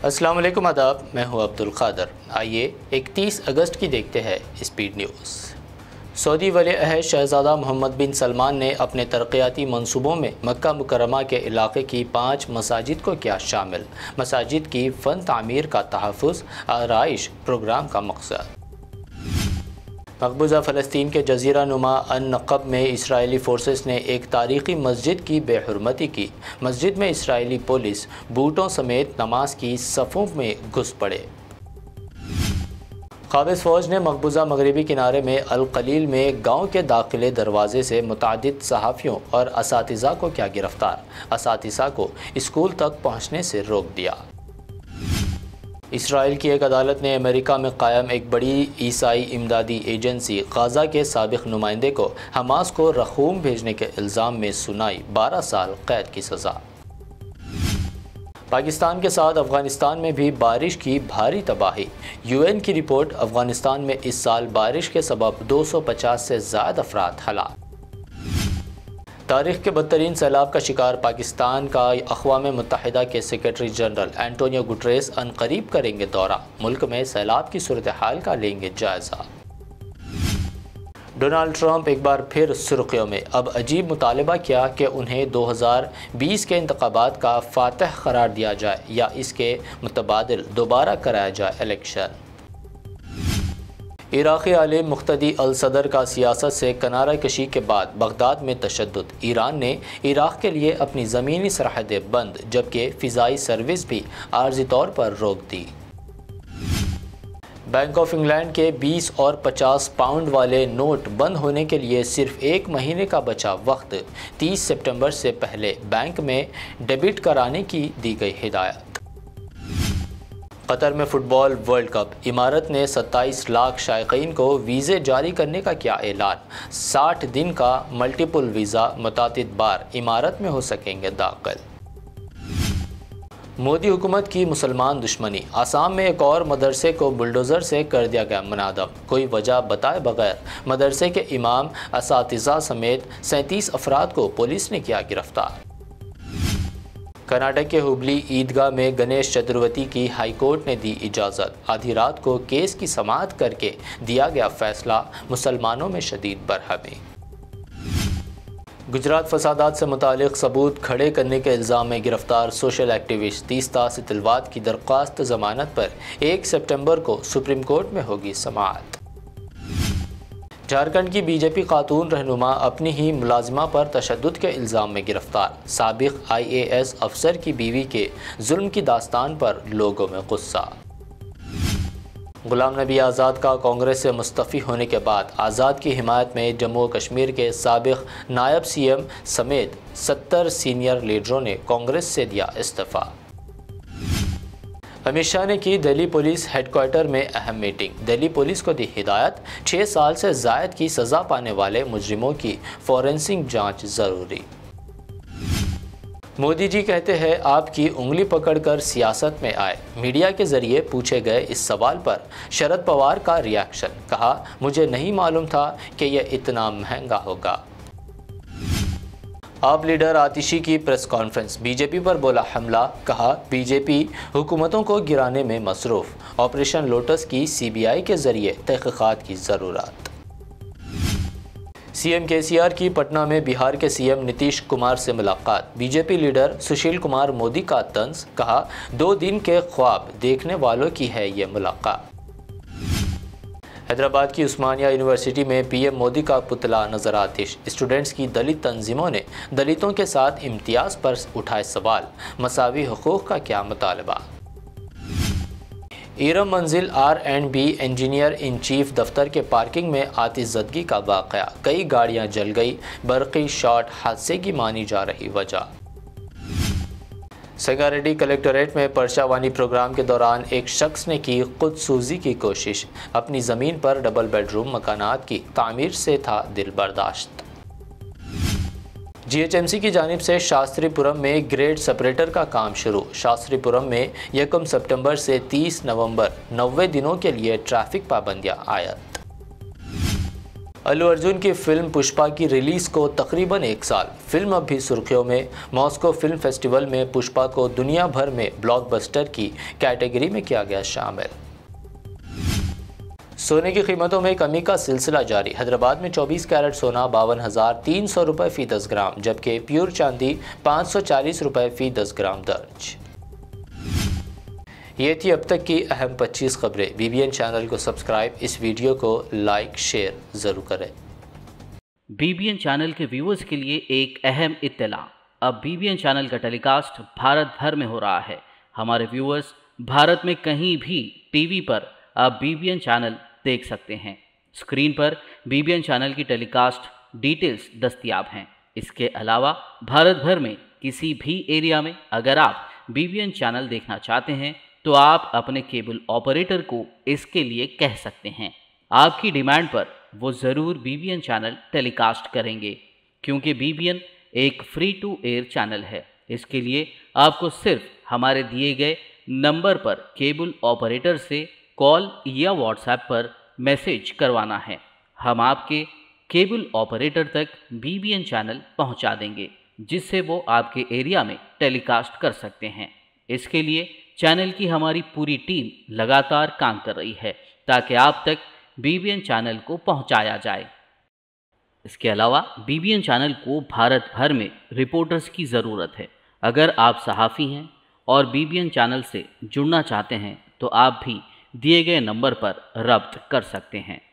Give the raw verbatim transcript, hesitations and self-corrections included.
अस्सलाम वालेकुम, आदाब। मैं हूं अब्दुल क़ादर। आइए इकतीस अगस्त की देखते हैं स्पीड न्यूज़। सऊदी वली-अहद शहज़ादा मोहम्मद बिन सलमान ने अपने तरक्याती मंसूबों में मक्का मुकर्रमा के इलाके की पाँच मसाजिद को किया शामिल। मसाजिद की फ़न तामीर का तहफ़्फ़ुज़ आराइश प्रोग्राम का मकसद। मकबूजा फ़लस्तीन के जज़ीरा नुमा अन-नक़ब में इसराइली फ़ोर्सेस ने एक तारीख़ी मस्जिद की बेहुरमती की। मस्जिद में इसराइली पुलिस बूटों समेत नमाज की सफ़ों में घुस पड़े। क़ाबिज़ फ़ौज ने मकबूजा मगरबी किनारे में अल-क़लील में गाँव के दाखिले दरवाज़े से मुतअद्दिद सहाफ़ियों और असातिज़ा को किया गिरफ़्तार। असातिज़ा को स्कूल तक पहुँचने से रोक दिया। इसराइल की एक अदालत ने अमेरिका में कायम एक बड़ी ईसाई इमदादी एजेंसी गाज़ा के साबिक़ नुमाइंदे को हमास को रख़ूम भेजने के इल्ज़ाम में सुनाई बारह साल कैद की सज़ा। पाकिस्तान के साथ अफ़गानिस्तान में भी बारिश की भारी तबाही। यूएन की रिपोर्ट, अफ़गानिस्तान में इस साल बारिश के सबब दो सौ पचास से ज़ायद अफराद हलाक। तारीख़ के बदतरीन सैलाब का शिकार पाकिस्तान का अक़वाम मुत्तहिदा के सेक्रेटरी जनरल एंटोनियो गुटरेस अनकरीब करेंगे दौरा। मुल्क में सैलाब की सूरत हाल का लेंगे जायज़ा। डोनाल्ड ट्रंप एक बार फिर सुर्ख़ियों में। अब अजीब मुतालबा किया कि उन्हें दो हज़ार बीस के इंतख़ाबात का फ़ातिह करार दिया जाए या इसके मुतबादिल दोबारा कराया जाए इलेक्शन। इराक़ी आलिम मुक़्तदी अल सदर का सियासत से किनारा कशी के बाद बगदाद में तशद्दुद। ईरान ने इराक़ के लिए अपनी ज़मीनी सरहदें बंद, जबकि फ़िज़ाई सर्विस भी आर्ज़ी तौर पर रोक दी। बैंक ऑफ इंग्लैंड के बीस और पचास पाउंड वाले नोट बंद होने के लिए सिर्फ एक महीने का बचा वक्त। तीस सितंबर से पहले बैंक में डेबिट कराने की दी गई हिदायत। कतर में फ़ुटबॉल वर्ल्ड कप। इमारत ने सत्ताईस लाख शायकीन को वीज़े जारी करने का किया ऐलान। साठ दिन का मल्टीपल वीज़ा मुतअद्दिद बार इमारत में हो सकेंगे दाखिल। मोदी हुकूमत की मुसलमान दुश्मनी। आसाम में एक और मदरसे को बुलडोज़र से कर दिया गया मुनादम। कोई वजह बताए बगैर मदरसे के इमाम, असातिज़ा समेत सैंतीस अफराद को पुलिस ने किया गिरफ्तार। कर्नाटक के हुबली ईदगाह में गणेश चतुर्थी की हाई कोर्ट ने दी इजाज़त। आधी रात को केस की समाअत करके दिया गया फैसला। मुसलमानों में शदीद बरहमी। गुजरात फसादात से मुतालिक सबूत खड़े करने के इल्ज़ाम में गिरफ्तार सोशल एक्टिविस्ट तीस्ता सितलवात की दरख्वास्त ज़मानत पर एक सितंबर को सुप्रीम कोर्ट में होगी समाअत। झारखंड की बीजेपी खातून रहनुमा अपनी ही मुलाजिमा पर तशद्दुद के इल्ज़ाम में गिरफ्तार। साबिक़ आई ए एस अफसर की बीवी के जुल्म की दास्तान पर लोगों में गुस्सा। गुलाम नबी आज़ाद का कांग्रेस से मुस्तफ़ी होने के बाद आज़ाद की हिमायत में जम्मू और कश्मीर के साबिक़ नायब सी एम समेत सत्तर सीनियर लीडरों ने कांग्रेस से दिया इस्तीफ़ा। अमित शाह ने की दिल्ली पुलिस हेडक्वार्टर में अहम मीटिंग। दिल्ली पुलिस को दी हिदायत, छः साल से ज़ायद की सज़ा पाने वाले मुजरिमों की फॉरेंसिक जांच ज़रूरी। मोदी जी कहते हैं आपकी उंगली पकड़कर सियासत में आए। मीडिया के ज़रिए पूछे गए इस सवाल पर शरद पवार का रिएक्शन। कहा, मुझे नहीं मालूम था कि यह इतना महंगा होगा। आप लीडर आतिशी की प्रेस कॉन्फ्रेंस। बीजेपी पर बोला हमला। कहा, बीजेपी हुकूमतों को गिराने में मसरूफ़। ऑपरेशन लोटस की सीबीआई के ज़रिए तहक़ीक़ात की ज़रूरत। सीएम केसीआर की पटना में बिहार के सीएम नीतीश कुमार से मुलाकात। बीजेपी लीडर सुशील कुमार मोदी का तंज। कहा, दो दिन के ख्वाब देखने वालों की है ये मुलाकात। हैदराबाद की उस्मानिया यूनिवर्सिटी में पीएम मोदी का पुतला नजर आतिश। स्टूडेंट्स की दलित तंजीमों ने दलितों के साथ इम्तियाज़ पर उठाए सवाल। मसावी हुकूक़ का क्या मुतालबा। Erram Manzil R and B engineer in chief दफ्तर के पार्किंग में आतिशज़दगी का वाक़या। कई गाड़ियां जल गई। बरक़ी शॉर्ट हादसे की मानी जा रही वजह। संगारेड्डी कलेक्टरेट में पर्चावानी प्रोग्राम के दौरान एक शख्स ने की खुदसूजी की कोशिश। अपनी ज़मीन पर डबल बेडरूम मकानात की तामीर से था दिल बर्दाश्त। जीएचएमसी की जानिब से शास्त्रीपुरम में ग्रेड सेपरेटर का काम शुरू। शास्त्रीपुरम में यकम सितंबर से तीस नवंबर नब्बे दिनों के लिए ट्रैफिक पाबंदियां आयत। अल्लू अर्जुन की फिल्म पुष्पा की रिलीज़ को तकरीबन एक साल। फिल्म अब भी सुर्खियों में। मॉस्को फिल्म फेस्टिवल में पुष्पा को दुनिया भर में ब्लॉकबस्टर की कैटेगरी में किया गया शामिल। सोने की कीमतों में कमी का सिलसिला जारी। हैदराबाद में चौबीस कैरेट सोना बावन हज़ार तीन सौ रुपये फ़ी दस ग्राम, जबकि प्योर चांदी पाँच सौ चालीस रुपये फ़ी दस ग्राम दर्ज। ये थी अब तक की अहम पच्चीस खबरें। बीबीएन चैनल को सब्सक्राइब, इस वीडियो को लाइक शेयर ज़रूर करें। बीबीएन चैनल के व्यूअर्स के लिए एक अहम इत्तला। अब बीबीएन चैनल का टेलीकास्ट भारत भर में हो रहा है। हमारे व्यूअर्स भारत में कहीं भी टीवी पर अब बीबीएन चैनल देख सकते हैं। स्क्रीन पर बीबीएन चैनल की टेलीकास्ट डिटेल्स दस्तयाब हैं। इसके अलावा भारत भर में किसी भी एरिया में अगर आप बीबीएन चैनल देखना चाहते हैं तो आप अपने केबल ऑपरेटर को इसके लिए कह सकते हैं। आपकी डिमांड पर वो ज़रूर बीबीएन चैनल टेलीकास्ट करेंगे, क्योंकि बीबीएन एक फ्री टू एयर चैनल है। इसके लिए आपको सिर्फ हमारे दिए गए नंबर पर केबल ऑपरेटर से कॉल या व्हाट्सएप पर मैसेज करवाना है। हम आपके केबल ऑपरेटर तक बीबीएन चैनल पहुंचा देंगे, जिससे वो आपके एरिया में टेलीकास्ट कर सकते हैं। इसके लिए चैनल की हमारी पूरी टीम लगातार काम कर रही है ताकि आप तक बीबीएन चैनल को पहुंचाया जाए। इसके अलावा बीबीएन चैनल को भारत भर में रिपोर्टर्स की ज़रूरत है। अगर आप सहाफ़ी हैं और बीबीएन चैनल से जुड़ना चाहते हैं तो आप भी दिए गए नंबर पर रब्त कर सकते हैं।